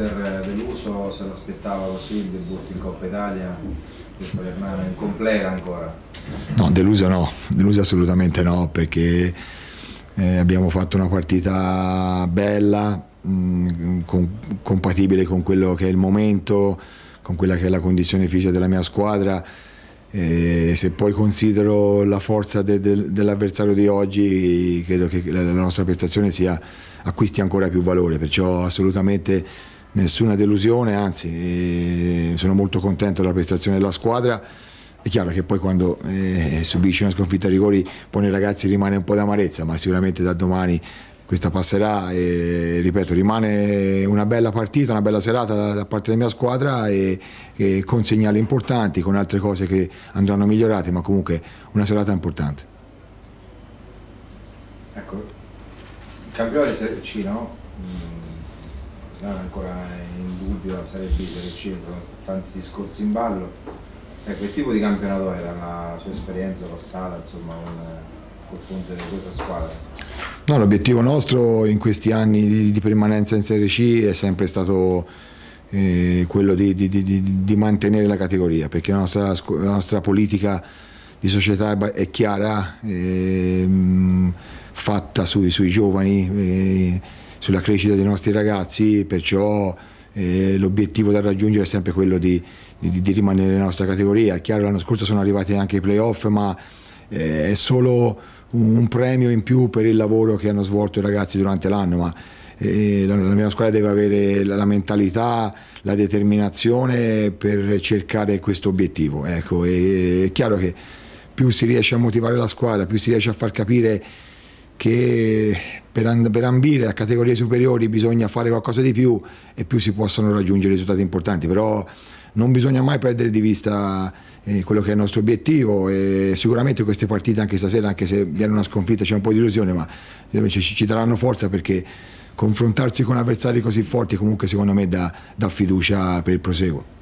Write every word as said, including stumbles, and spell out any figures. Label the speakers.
Speaker 1: mister deluso, se l'aspettava così il debutto in Coppa Italia, questa rimane incompleta ancora?
Speaker 2: No, deluso no, deluso assolutamente no, perché eh, abbiamo fatto una partita bella, mh, con, compatibile con quello che è il momento, con quella che è la condizione fisica della mia squadra. E se poi considero la forza de, de, dell'avversario di oggi, credo che la, la nostra prestazione sia, acquisti ancora più valore, perciò assolutamente nessuna delusione, anzi eh, sono molto contento della prestazione della squadra. È chiaro che poi quando eh, subisci una sconfitta a rigori poi nei ragazzi rimane un po' d'amarezza, ma sicuramente da domani questa passerà e, ripeto, rimane una bella partita, una bella serata da, da parte della mia squadra e, e con segnali importanti, con altre cose che andranno migliorate, ma comunque una serata importante.
Speaker 1: Ecco, il campionato di Serie C, no? Mm, non è ancora in dubbio la Serie B, Serie C, tanti discorsi in ballo. Ecco, che tipo di campionato è dalla sua esperienza passata, insomma, con, col punto di questa squadra?
Speaker 2: No, l'obiettivo nostro in questi anni di, di permanenza in Serie C è sempre stato eh, quello di, di, di, di mantenere la categoria, perché la nostra, la nostra politica di società è, è chiara, eh, fatta sui, sui giovani, eh, sulla crescita dei nostri ragazzi, perciò eh, l'obiettivo da raggiungere è sempre quello di, di, di rimanere nella nostra categoria. È chiaro, l'anno scorso sono arrivati anche i playoff, ma eh, è solo un premio in più per il lavoro che hanno svolto i ragazzi durante l'anno, ma eh, la, la mia squadra deve avere la, la mentalità, la determinazione per cercare questo obiettivo. Ecco, e, è chiaro che più si riesce a motivare la squadra, più si riesce a far capire che per, per ambire a categorie superiori bisogna fare qualcosa di più e più si possono raggiungere risultati importanti, però non bisogna mai perdere di vista eh, quello che è il nostro obiettivo, e sicuramente queste partite anche stasera, anche se viene una sconfitta, c'è un po' di illusione, ma ci, ci daranno forza, perché confrontarsi con avversari così forti comunque secondo me dà, dà fiducia per il proseguo.